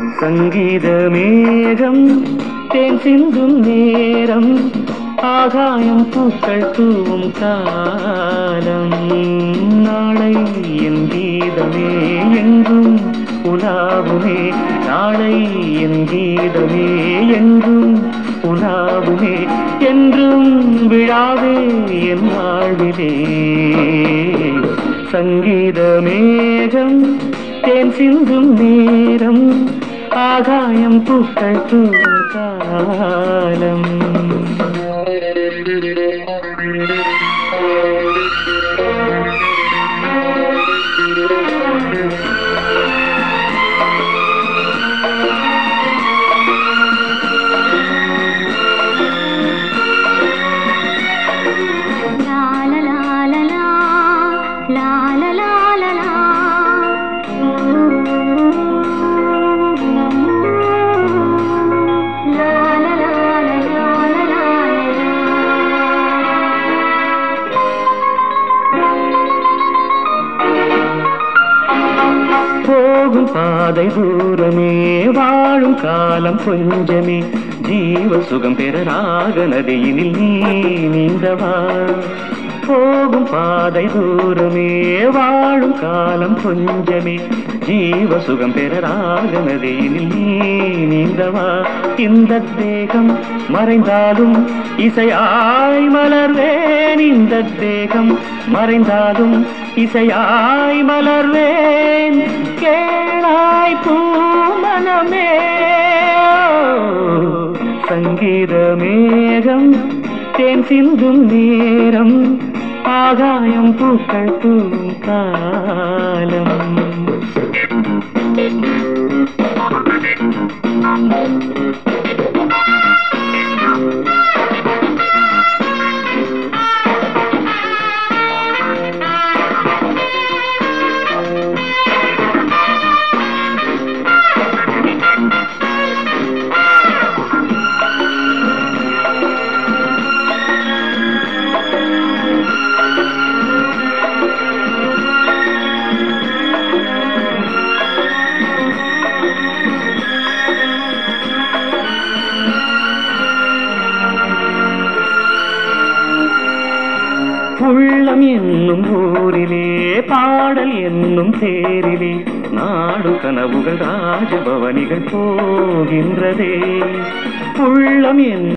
சங்கீத மேகம் தேன் சிந்தும் நேரம் ஆகாயம் பூக்கள் தூவும் காலம் நாளை என் கீதமே என்றும் உலாவுமே நாளை என் கீதமே என்றும் உலாவுமே என்றும் விழாவே என் வாழ்விலே சங்கீத மேகம் தேன் சிந்தும் நேரம் ஆகாயம் பூக்கள் தூவும் காலம் போகும் பாதை தூரமே வாழும் காலம் கொஞ்சமே ஜீவ சுகம் பெற ராக நதியினில் நீ நீந்தவா போகும் பாதை தூரமே வாழும் காலம் கொஞ்சமே ஜீவ சுகம் பெற ராக நதியினில் நீ நீந்தவா இந்த தேகம் மறைந்தாலும் இசையாய் மலர்வேன் இந்த தேகம் மறைந்தாலும் இசையாய் மலர்வேன் கேளாய் பூமனமே சங்கீத மேகம் தேன் சிந்தும் நேரம் ஆகாயம் பூக்கள் தூவும் காலம் உள்ளம் என்னும் ஊரிலே பாடல் என்னும் தேரிலே நாடு கனவுகள் ராஜபவனிகள் போகின்றதே உள்ளம்